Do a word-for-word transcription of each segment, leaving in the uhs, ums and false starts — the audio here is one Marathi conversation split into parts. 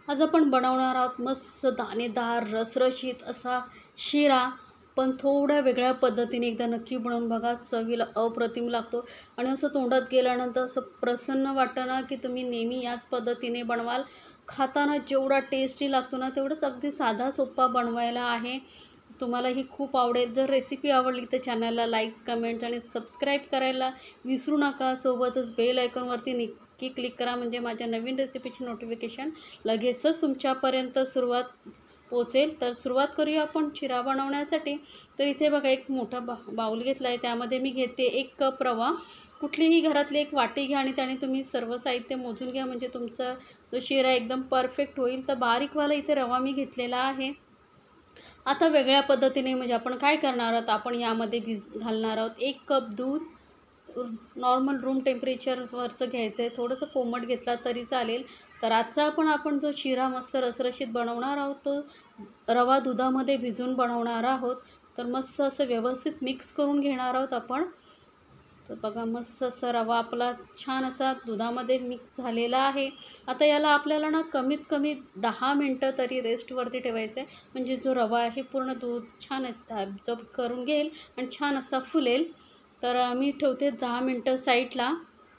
आज आपण बनवणार आहोत मस्त दाणेदार रसरशीत असा शिरा, पण थोड्या वेगळ्या पद्धतीने. एकदा नक्की बनवून बघा, चवीला अप्रतिम लागतो आणि असं तोंडात गेल्यानंतर असं प्रसन्न वाटतं ना की तुम्ही नेहमी याच पद्धतीने बनवाल. खाताना जेवढा टेस्टी लागतो ना तेवढंच अगदी साधा सोपा बनवायला आहे. तुम्हाला ही खूप आवडेल. जर रेसिपी आवडली तर चॅनलला लाईक, कमेंट्स आणि सबस्क्राईब करायला विसरू नका. सोबतच बेल आयकॉनवरती नक्की क्लिक करा, म्हणजे माझ्या नवीन रेसिपीची नोटिफिकेशन लगेचच तुमच्यापर्यंत सुरुवात पोचेल. तर सुरुवात करूया आपण शिरा बनवण्यासाठी. तर इथे बघा, एक मोठा बा बाऊल घेतला आहे. त्यामध्ये मी घेते एक कप रवा. कुठलीही घरातली एक वाटी घ्या आणि त्याने तुम्ही सर्व साहित्य मोजून घ्या, म्हणजे तुमचा जो शिरा एकदम परफेक्ट होईल. तर बारीकवाला इथे रवा मी घेतलेला आहे. आता वेगळ्या पद्धतीने म्हणजे आपण काय करणार आहोत, आपण यामध्ये भिज घालणार आहोत एक कप दूध. नॉर्मल रूम टेम्परेचरवरचं घ्यायचं आहे. थोडंसं कोमट घेतला तरी चालेल. तर आजचा आपण आपण जो शिरा मस्त रसरशीत बनवणार आहोत तो रवा दुधामध्ये भिजवून बनवणार आहोत. तर मस्त असं व्यवस्थित मिक्स करून घेणार आहोत आपण. तर बघा, मस्त असा रवा आपला छान असा दुधामध्ये मिक्स झालेला आहे. आता याला आपल्याला ना कमीत कमी दहा मिनटं तरी रेस्टवरती ठेवायचं आहे, म्हणजे जो रवा आहे पूर्ण दूध छान ॲब्झॉर्ब करून घेईल आणि छान असा फुलेल. तर मी ठेवते दहा मिनटं साईडला.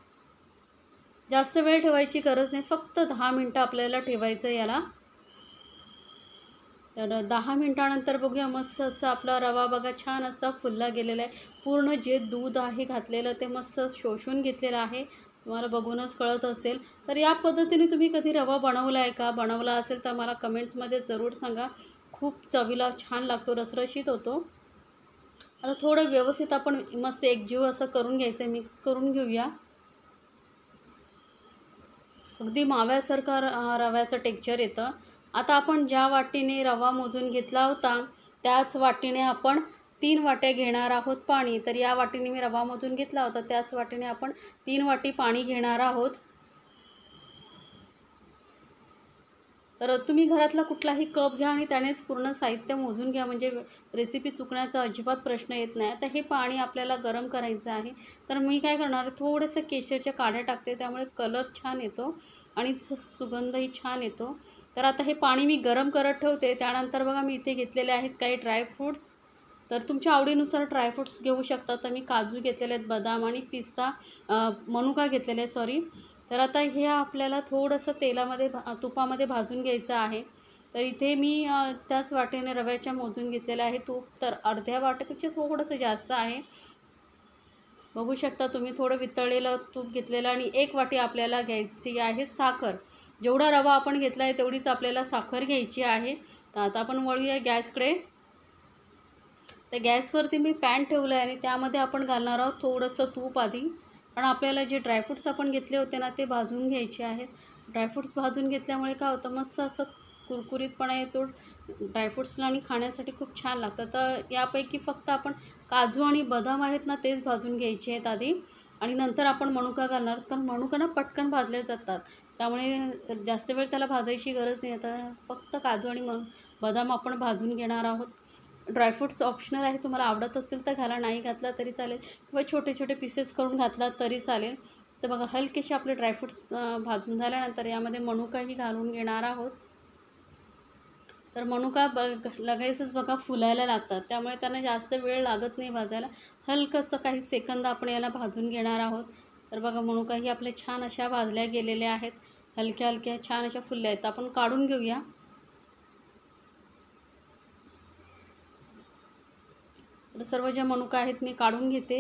जास्त वेळ ठेवायची गरज नाही, फक्त दहा मिनटं आपल्याला ठेवायचं याला. तर दहा मिनटानंतर बघूया, मस्त असं आपला रवा बघा छान असा फुलला गेलेला आहे. पूर्ण जे दूध आहे घातलेलं ते मस्त शोषून घेतलेलं आहे, तुम्हाला बघूनच कळत असेल. तर या पद्धतीने तुम्ही कधी रवा बनवला आहे का? बनवला असेल तर मला कमेंट्समध्ये जरूर सांगा. खूप चवीला छान लागतो, रसरशीत होतो. आता थोडं व्यवस्थित आपण मस्त एकजीव असं करून घ्यायचं, मिक्स करून घेऊया. अगदी माव्यासारखा रव्याचं टेक्स्चर येतं. आता आपण ज्या वाटीने रवा मोजून घेतला होता त्याच वाटीने आपण तीन वाट्या घेणार आहोत पाणी. तर या वाटीने मी रवा मोजून घेतला होता त्याच वाटीने आपण तीन वाटी पाणी घेणार आहोत. तर तुम्ही घरातला कुठलाही कप घ्या आणि त्यानेच पूर्ण साहित्य मोजून घ्या, म्हणजे रेसिपी चुकण्याचा अजिबात प्रश्न येत नाही. आता हे पाणी आपल्याला गरम करायचं आहे. तर मी काय करणार, थोडंसं केशरच्या काड्या टाकते, त्यामुळे कलर छान येतो आणि सुगंधही छान येतो. तर आता हे पाणी मी गरम करत ठेवते. त्यानंतर बघा, मी इथे घेतलेले आहेत काही ड्रायफ्रूट्स. तर तुमच्या आवडीनुसार ड्रायफ्रूट्स घेऊ शकता. तर मी काजू घेतलेले आहेत, बदाम आणि पिस्ता, मनुका घेतलेले आहे सॉरी. तर आता हे आपल्याला थोडंसं तेलामध्ये भा तुपामध्ये भाजून घ्यायचं आहे. तर इथे मी त्याच वाटीने रव्याच्या मोजून घेतलेलं आहे तूप. तर अर्ध्या वाटीपेक्षा थोडंसं जास्त आहे, बघू शकता तुम्ही. थोडं वितळलेलं तूप घेतलेलं आणि एक वाटी आपल्याला घ्यायची आहे साखर. जेवढा रवा आपण घेतला आहे तेवढीच आपल्याला साखर घ्यायची आहे. तर आता आपण वळूया गॅसकडे. तर गॅसवरती मी पॅन ठेवलं आहे आणि त्यामध्ये आपण घालणार आहोत थोडंसं तूप आधी. पण आपल्याला जे ड्रायफ्रूट्स आपण घेतले होते ना ते भाजून घ्यायचे आहेत. ड्रायफ्रूट्स भाजून घेतल्यामुळे काय होतं, मस्त असं कुरकुरीतपणा येतो ड्रायफ्रूट्सला आणि खाण्यासाठी खूप छान लागतं. तर यापैकी फक्त आपण काजू आणि बदाम आहेत ना तेच भाजून घ्यायचे आहेत आधी, आणि नंतर आपण मनुका घालणार, कारण मनुका ना पटकन भाजले जातात, त्यामुळे जास्त वेळ त्याला भाजायची गरज नाही. आता फक्त काजू आणि म बदाम आपण भाजून घेणार आहोत. ड्रायफ्रूट्स ऑप्शनल आहे, तुम्हाला आवडत असेल तर घाला, नाही घातला तरी चालेल, किंवा छोटे छोटे पीसेस करून घातला तरी चालेल. तर बघा, हलकेसे आपले ड्रायफ्रूट्स भाजून झाल्यानंतर यामध्ये मनुकाही घालून घेणार आहोत. तर मनुका ब लगेचच बघा फुलायला लागतात, त्यामुळे त्यांना जास्त वेळ लागत नाही भाजायला. हलकंसं काही सेकंद आपण याला भाजून घेणार आहोत. तर बघा, मनुकाही आपले छान अशा भाजल्या गेलेल्या आहेत, हलक्या हलक्या छान अशा फुलल्या आहेत. आपण काढून घेऊया. तर सर्व ज्या मनुका आहेत मी काढून घेते.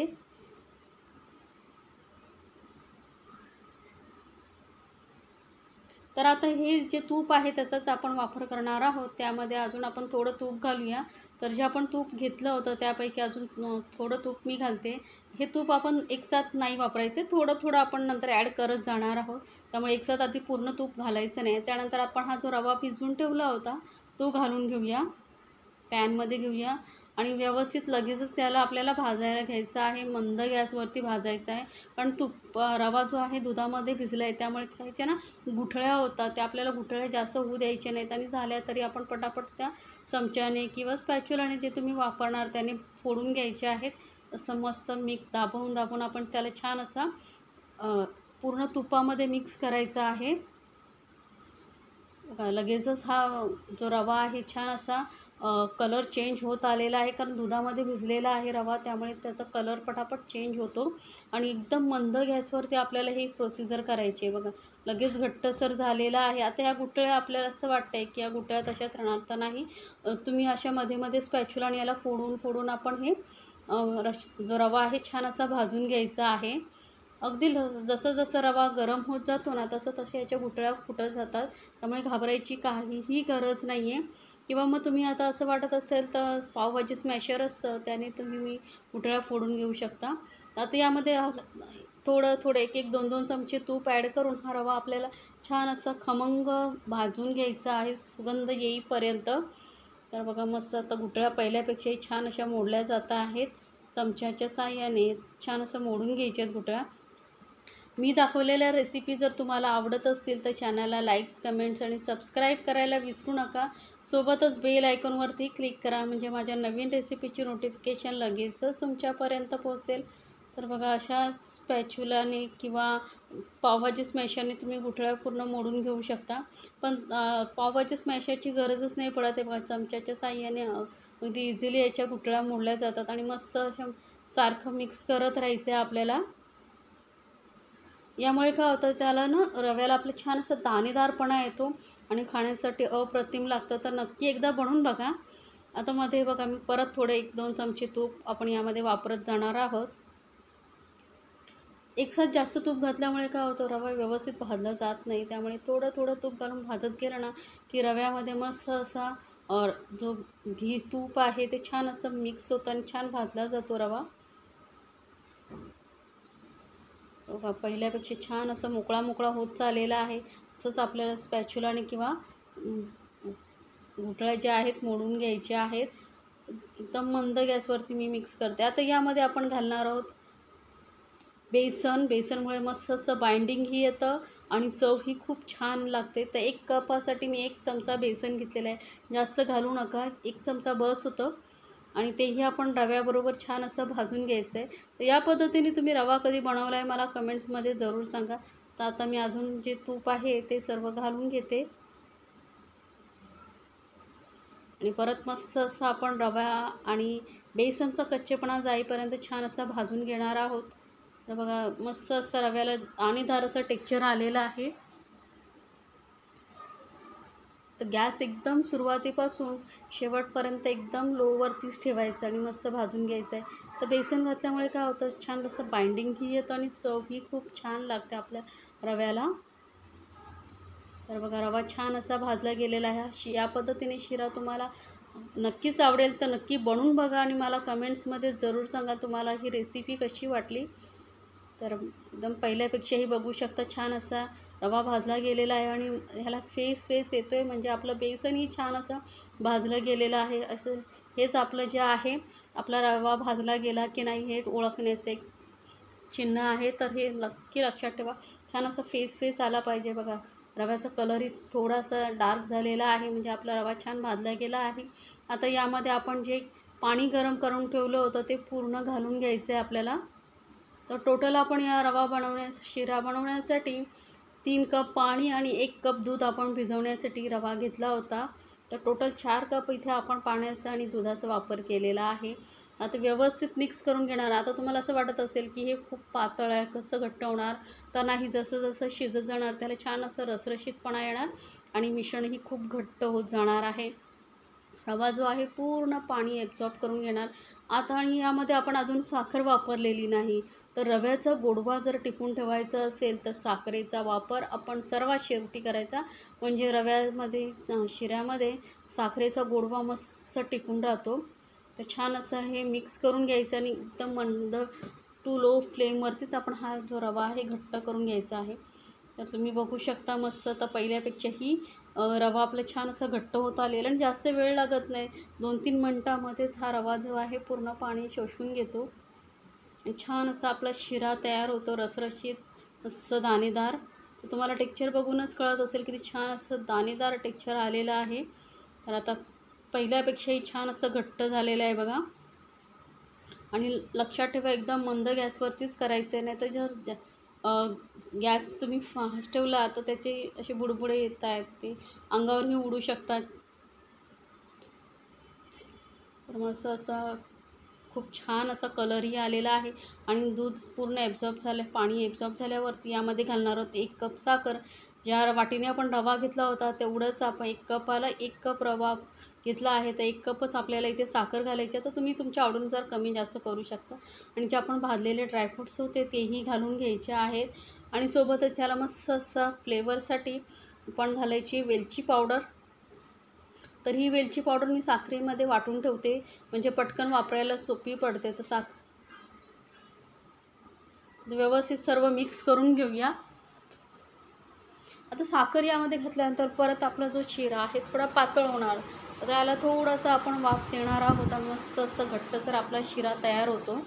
तर आता हे जे तूप आहे त्याचाच आपण वापर करणार आहोत. त्यामध्ये अजून आपण थोडं तूप घालूया. तर जे आपण तूप घेतलं होतं त्यापैकी अजून थोडं तूप मी घालते. हे तूप आपण एकसाथ नाही वापरायचे, थोडं थोडं आपण नंतर ॲड करत जाणार आहोत, त्यामुळे एकसाथ आधी पूर्ण तूप घालायचं नाही. त्यानंतर आपण हा जो रवा भिजवून ठेवला होता तो घालून घेऊया, पॅनमध्ये घेऊया आणि व्यवस्थित लगेचच त्याला आपल्याला भाजायला घ्यायचं आहे. मंद गॅसवरती भाजायचं आहे, कारण तूप रवा जो आहे दुधामध्ये भिजला आहे, त्यामुळे त्याच्या ना गुठळ्या होतात. त्या आपल्याला गुठळ्या जास्त होऊ द्यायचे नाहीत, आणि झाल्या तरी आपण पटापट त्या चमच्याने किंवा स्पॅच्युलाने जे तुम्ही वापरणार त्याने फोडून घ्यायचे आहेत. असं मस्त मिक्स दाबवून दाबून आपण त्याला छान असा पूर्ण तुपामध्ये मिक्स करायचा आहे. बघा लगेचच हा जो रवा आहे छान असा कलर चेंज होत आलेला आहे, कारण दुधामध्ये भिजलेला आहे रवा, त्यामुळे त्याचा कलर पटापट चेंज होतो. आणि एकदम मंद गॅसवरती आपल्याला ही प्रोसिजर करायची आहे. बघा लगेच घट्टसर झालेला आहे. आता ह्या गुठळ्या आपल्याला असं वाटतं आहे की या गुठळ्या तशाच राहणार, तर नाही. तुम्ही अशा मध्ये मध्ये स्पॅच्युलाने याला फोडून फोडून आपण हे रश जो रवा आहे छान असा भाजून घ्यायचा आहे. अगदी ल जसं जसं रवा गरम होत जातो ना, तसं तशा याच्या गुठळ्या फुटत जातात. त्यामुळे घाबरायची काहीही गरज नाही आहे. किंवा मग तुम्ही आता असं वाटत असेल तर पावभाजी स्मॅशर असतं, त्याने तुम्ही मी गुठळ्या फोडून घेऊ शकता. आता यामध्ये थोडं थोडं एक एक दोन दोन चमचे तूप ॲड करून हा रवा आपल्याला छान असा खमंग भाजून घ्यायचा आहे, सुगंध येईपर्यंत. तर बघा मस्त आता गुठळ्या पहिल्यापेक्षाही छान अशा मोडल्या जात आहेत. चमच्याच्या साहाय्याने छान असं मोडून घ्यायच्या आहेत गुठळ्या. मी दाखवलेल्या रेसिपी जर तुम्हाला आवडत असतील तर चॅनलला लाईक्स, कमेंट्स आणि सबस्क्राईब करायला विसरू नका. सोबतच बेल आयकॉनवरती क्लिक करा, म्हणजे माझ्या नवीन रेसिपीची नोटिफिकेशन लगेचच तुमच्यापर्यंत पोहोचेल. तर बघा अशा स्पॅच्युलाने किंवा पावभाजी स्मॅशरने तुम्ही गुठळ्या पूर्ण मोडून घेऊ शकता. पण पावभाजी स्मॅशरची गरजच नाही पडत आहे. बघा चमच्याच्या साहाय्याने अगदी इझिली याच्या गुठळ्या मोडल्या जातात. आणि मस्त अशा सारखं मिक्स करत राहायचं आहे आपल्याला. यामुळे काय होतं, त्याला ना रव्याला आपलं छान असं दाणेदारपणा येतो आणि खाण्यासाठी अप्रतिम लागतं. तर नक्की एकदा बनवून बघा. आता मध्ये बघा मी परत थोडे एक दोन चमचे तूप आपण यामध्ये वापरत जाणार आहोत. एकसाथ जास्त तूप घातल्यामुळे काय होतं, रवा व्यवस्थित भाजला जात नाही. त्यामुळे थोडं थोडं तूप घालून भाजत गेलं ना की रव्यामध्ये मस्त असा जो घी तूप आहे ते छान असं मिक्स होतं आणि छान भाजला जातो रवा. बघा पहिल्यापेक्षा छान असं मोकळा मोकळा होत चाललेला आहे. तसंच आपल्याला स्पॅच्युलाने किंवा गुठळ्या ज्या आहेत मोडून घ्यायच्या आहेत. एकदम मंद गॅसवरती मी मिक्स करते. आता यामध्ये आपण घालणार आहोत बेसन. बेसनमुळे मस्त असं बाइंडिंगही येतं आणि चवही खूप छान लागते. तर एक कपासाठी मी एक चमचा बेसन घेतलेला आहे, जास्त घालू नका, एक चमचा बस होतं. आणि तेही आपण रव्याबरोबर छान असं भाजून घ्यायचं आहे. तर या पद्धतीने तुम्ही रवा कधी बनवला आहे मला कमेंट्समध्ये जरूर सांगा. तर आता मी अजून जे तूप आहे ते सर्व घालून घेते आणि परत मस्त असं आपण रवा आणि बेसनचा कच्चेपणा जाईपर्यंत छान असं भाजून घेणार आहोत. तर बघा मस्त असं रव्याला दाणेदार असं टेक्स्चर आलेलं आहे. तर गॅस एकदम सुरुवातीपासून शेवटपर्यंत एकदम लोवरतीच ठेवायचं आणि मस्त भाजून घ्यायचं आहे. तर बेसन घातल्यामुळे काय होतं, छान असं बाइंडिंगही येतं आणि चवही खूप छान लागते आपल्या रव्याला. तर बघा रवा छान असा भाजला गेलेला आहे. शि या पद्धतीने शिरा तुम्हाला नक्कीच आवडेल, तर नक्की बनवून बघा आणि मला कमेंट्समध्ये जरूर सांगा तुम्हाला ही रेसिपी कशी वाटली. तर एकदम पहिल्यापेक्षाही बघू शकता छान असा रवा भाजला गेलेला आहे आणि ह्याला फेस फेस येतो आहे, म्हणजे आपलं बेसनही छान असं भाजलं गेलेलं आहे. असं हेच आपलं जे आहे, आपला रवा भाजला गेला की नाही हे ओळखण्याचं एक चिन्ह आहे. तर हे नक्की लक्षात ठेवा. छान असं फेस फेस आला पाहिजे. बघा रव्याचा कलरही थोडासा डार्क झालेला आहे, म्हणजे आपला रवा छान भाजला गेला आहे. आता यामध्ये आपण जे पाणी गरम करून ठेवलं होतं ते पूर्ण घालून घ्यायचं आहे आपल्याला. तर टोटल आपण या रवा बनवण्यास शिरा बनवण्यासाठी तीन कप पाणी आणि एक कप दूध आपण भिजवण्यासाठी रवा घेतला होता. तर टोटल चार कप इथे आपण पाण्याचा आणि दुधाचा वापर केलेला आहे. आता व्यवस्थित मिक्स करून घेणार. आता तुम्हाला असं वाटत असेल की हे खूप पातळ आहे, कसं घट्ट होणार, तर नाही, जसं जसं शिजत जाणार त्याला छान असं रसरशीतपणा येणार आणि मिश्रणही खूप घट्ट होत जाणार आहे. रवा जो आहे पूर्ण पाणी ॲब्झॉर्ब करून घेणार. आता आणि यामध्ये आपण अजून साखर वापरलेली नाही. तर रव्याचा गोडवा जर टिकून ठेवायचा असेल तर साखरेचा वापर आपण सर्वात शेवटी करायचा, म्हणजे रव्यामध्ये शिऱ्यामध्ये साखरेचा गोडवा मस्त टिकून राहतो. तर छान असं हे मिक्स करून घ्यायचं आणि एकदम मंद टू लो फ्लेमवरतीच आपण हा जो रवा आहे घट्ट करून घ्यायचा आहे. तर तुम्ही बघू शकता मस्त आता पहिल्यापेक्षाही रवा आपला छान असा घट्ट होत आलेला आणि जास्त वेळ लागत नाही. दोन तीन मिनटामध्येच हा रवा जो आहे पूर्ण पाणी शोषून घेतो. छान असा आपला शिरा तयार होतो, रसरशीत असं दाणेदार. तुम्हाला टेक्स्चर बघूनच कळत असेल किती छान असं दाणेदार टेक्स्चर आलेलं आहे. तर आता पहिल्यापेक्षाही छान असं घट्ट झालेलं आहे बघा. आणि लक्षात ठेवा एकदम मंद गॅसवरतीच करायचं आहे, नाही तर जर गॅस तुम्ही फास्ट ठेवला तर त्याचे असे बुडबुडे येत आहेत, ते अंगावरही उडू शकतात. तर मस्त असा खूप छान असा कलरही आलेला आहे आणि दूध पूर्ण ॲब्झॉर्ब झालं, पाणी ॲब्झॉर्ब झाल्यावरती यामध्ये घालणार आहोत एक कप साखर. ज्या वाटीने आपण रवा घेतला होता तेवढंच आपण एक कपाला एक कप रवा घेतला आहे, तर एक कपच आपल्याला इथे साखर घालायची आहे. तर तुम्ही तुमच्या आवडीनुसार कमी जास्त करू शकता. आणि जे आपण भाजलेले ड्रायफ्रूट्स होते तेही घालून घ्यायचे आहेत. आणि सोबतच याला मस्त असा फ्लेवरसाठी आपण घालायची वेलची पावडर. तर ही वेलची पावडर मी साखरेमध्ये वाटून ठेवते, म्हणजे पटकन वापरायला सोपी पडते. तर साख व्यवस्थित सर्व मिक्स करून घेऊया. आता साखर यामध्ये घातल्यानंतर परत आपला जो शिरा आहे थोडा पातळ होणार, तर त्याला थोडंसं आपण वाफ देणार आहोत आणि मस्त असं घट्टसर आपला शिरा तयार होतो.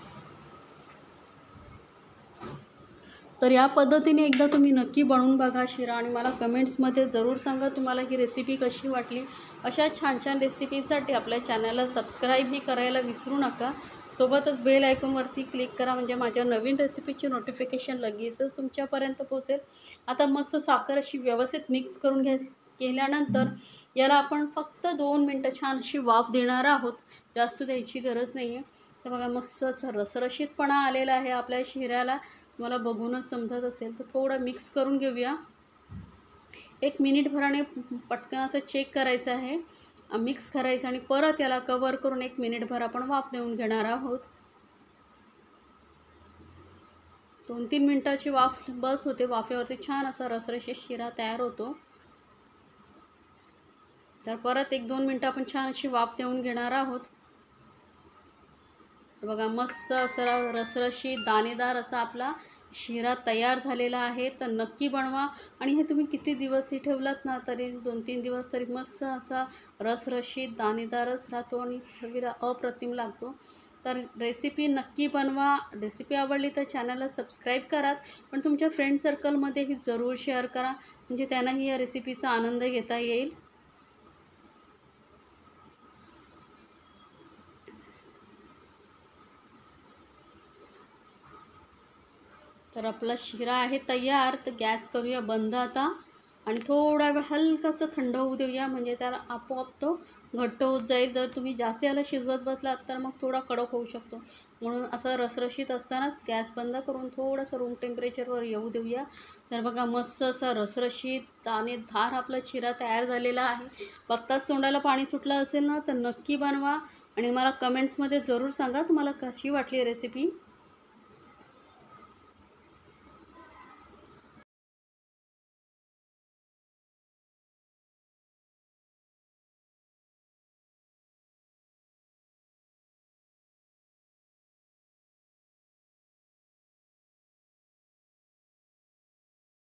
तर या पद्धतीने एकदा तुम्ही नक्की बनवून बघा शिरा आणि मला कमेंट्समध्ये जरूर सांगा तुम्हाला ही रेसिपी कशी वाटली. अशा छान छान रेसिपीसाठी आपल्या चॅनलला सबस्क्राईबही करायला विसरू नका. सोबतच बेल आयकॉनवरती क्लिक करा, म्हणजे माझ्या नवीन रेसिपीची नोटिफिकेशन लगेचच तुमच्यापर्यंत पोहोचेल. आता मस्त साखर अशी व्यवस्थित मिक्स करून घे केल्यानंतर याला आपण फक्त दोन मिनटं छान अशी वाफ देणार आहोत, जास्त द्यायची गरज नाही आहे. तर बघा मस्त असं रसरशीतपणा आलेला आहे आपल्या शिऱ्याला, तुम्हाला बघूनच समजत असेल. तर थोडं मिक्स करून घेऊया. एक मिनिटभराने पटकन असं चेक करायचं आहे, मिक्स करायचं आणि परत याला कवर करून एक मिनिटभर आपण वाफ देऊन घेणार आहोत. दोन तीन मिनटाची वाफ बस होते. वाफेवरती छान असा रसरशीत शिरा तयार होतो. तर परत एक दोन मिनटं आपण छान अशी वाफ देऊन घेणार आहोत. बघा मस्त असा रसरशीत दाणेदार असा आपला शिरा तयार झालेला आहे. तर नक्की बनवा आणि हे तुम्ही किती दिवसही ठेवलात ना तरी दोन तीन दिवस तरी मस्त असा रसरशीत दाणेदारच राहतो आणि चवीला अप्रतिम लागतो. तर रेसिपी नक्की बनवा. रेसिपी आवडली तर चॅनलला सबस्क्राईब करा, पण तुमच्या फ्रेंड सर्कलमध्येही जरूर शेअर करा, म्हणजे त्यांनाही या रेसिपीचा आनंद घेता येईल. तर आपला शिरा आहे तयार. तर गॅस करूया बंद आता आणि थोडा वेळ हलकासं थंड होऊ देऊया, म्हणजे त्याला आपोआप तो घट्ट होत जाईल. जर तुम्ही जास्त याला शिजवत बसलात तर मग थोडा कडक होऊ शकतो, म्हणून असं रसरशीत असतानाच गॅस बंद करून थोडंसं रूम टेम्परेचरवर येऊ देऊया. तर बघा मस्त असा रसरशीत दाणेदार आपला शिरा तयार झालेला आहे. बघताच तोंडाला पाणी सुटलं असेल ना, तर नक्की बनवा आणि मला कमेंट्समध्ये जरूर सांगा तुम्हाला कशी वाटली रेसिपी.